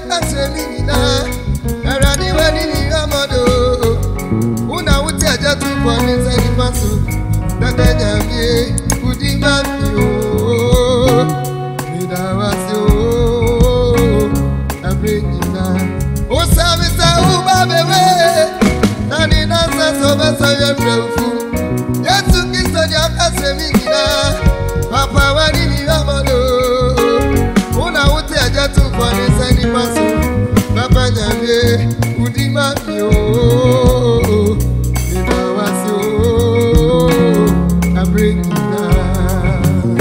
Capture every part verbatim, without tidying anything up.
Casemina, Arani Wani Amado, Una would tell you to put in any muscle, that then you would demand you. Did I was you? I bring you down. Oh, Samisa, oh, baby, Nani Nasa, so that's how you're beautiful. Yes, to kiss on your Casemina, Papa Wani Amado. Una would tell you to put in any muscle. Papa Nyame, Udima yo, Ina wasyo, I bring you down.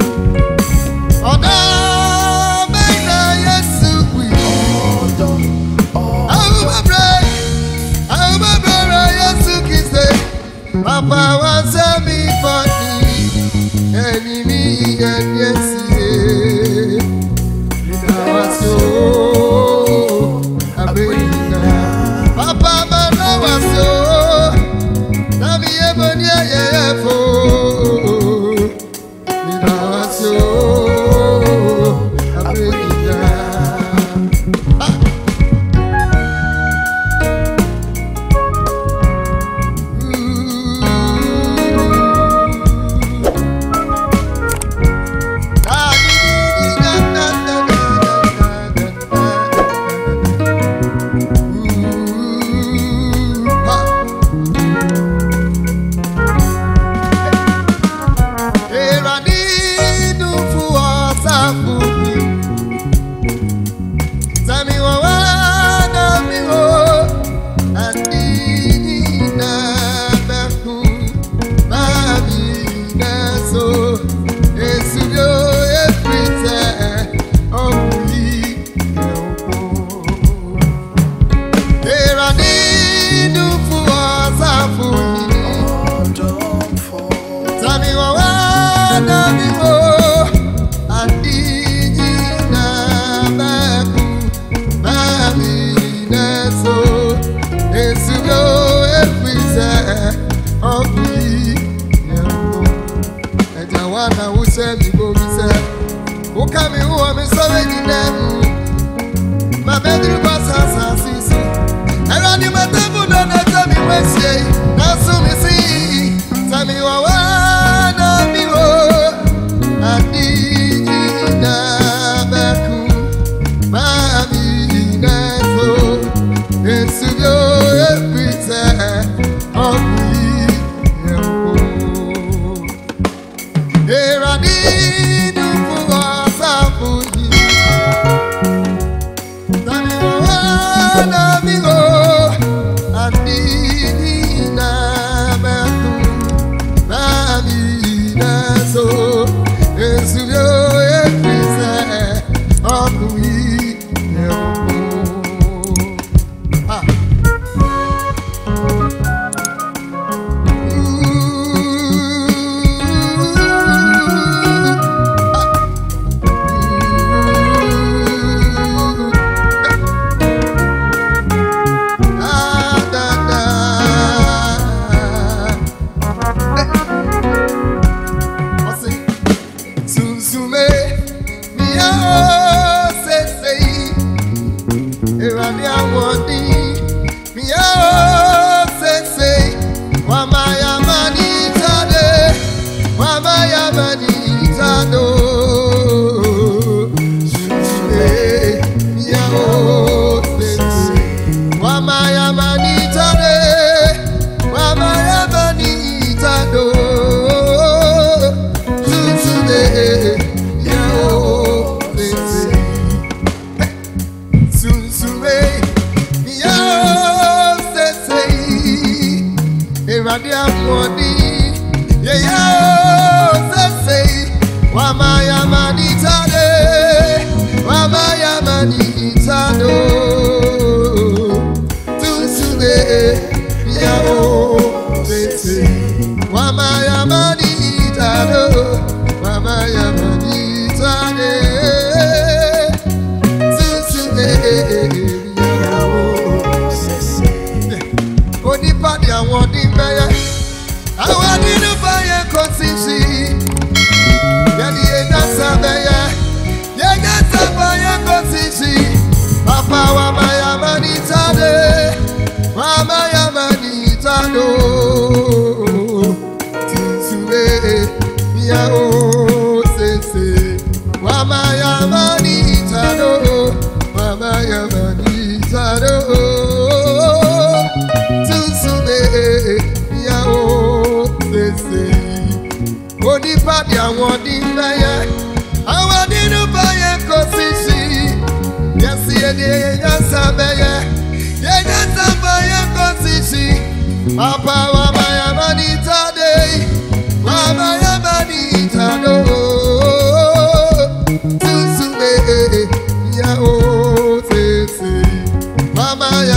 Oda Bena Yesu we. I'll my brother, I'll my brother Yesu kise. Papa was a me for me, enemy and yes, Ina wasyo. Papa Mano was so Nami Ebonia Yefo Nina was so Africa. I want to buy a conscience. nipa di àwọn dín bẹ́yẹ àwọn dínú bẹ́yẹ kò sí sí yẹsi èdè yẹn sábẹ́yẹ yẹn sábẹ́yẹ kò sí sí papa wa baya mani tade wa baya mani tado susu eh ya o se se mama ya